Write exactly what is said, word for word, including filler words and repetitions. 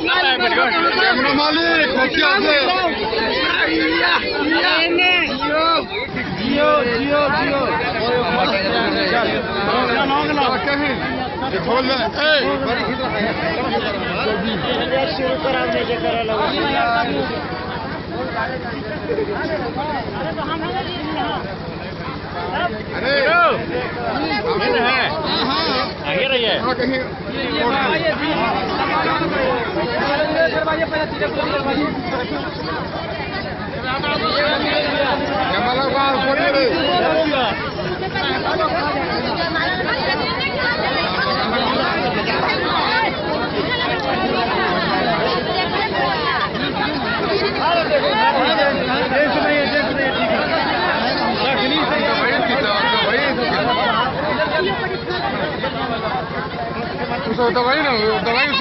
मालिक जियो जियो जियो खोल शुरू करा अरे है आगे रही है दवाई ना दवाई